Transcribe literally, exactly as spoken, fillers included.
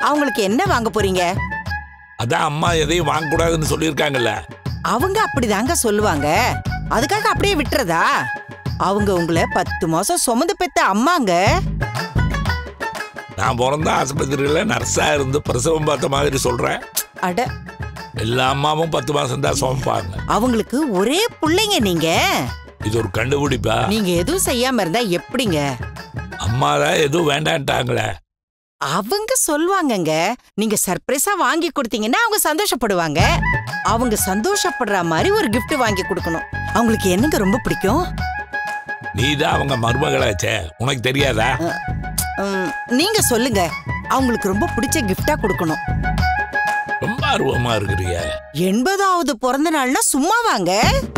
அவங்களுக்கு என்ன வாங்க போறீங்க? அதான் அம்மா எதையும் வாங்க கூடாதுன்னு சொல்லியிருக்காங்கல்ல. அவங்க அப்படிதாங்க சொல்லுவாங்க. அதுக்காக அப்படியே விட்டுறதா? அவங்க உங்களை பத்து மாசம் சுமந்து பெத்த அம்மாங்க. நான் பிறந்த ஆஸ்பத்திரியில நர்ஸா இருந்து பிரசவம் பார்த்த மாதிரி சொல்றேன். அட, எல்லா அம்மாவும் பத்து மாசம் தான் சுமப்பாங்க. அவங்களுக்கு ஒரே பிள்ளைங்க நீங்க. இது ஒரு கண்டுபிடிப்பா? நீங்க எதுவும் செய்யாம இருந்தா எப்படிங்க? அம்மா தான் எதுவும் வேண்டான்ட்டாங்களே. அவங்க சொல்லுவாங்கங்க, நீங்க சர்ப்ரைஸா வாங்கி கொடுத்தீங்கன்னா அவங்க சந்தோஷப்படுவாங்க. அவங்க சந்தோஷப்படுற மாதிரி ஒரு கிஃப்ட் வாங்கி கொடுக்கணும். அவங்களுக்கு என்னங்க ரொம்ப பிடிக்கும்? நீ தான் அவங்க மருமகளாச்சே, உனக்கு தெரியாதா? நீங்க சொல்லுங்க. அவங்களுக்கு ரொம்ப பிடிச்ச கிஃப்டா கொடுக்கணும். ரொம்ப ஆர்வமா இருக்கிறீங்க. எண்பதாவது பிறந்த நாள்னா சும்மா வாங்க.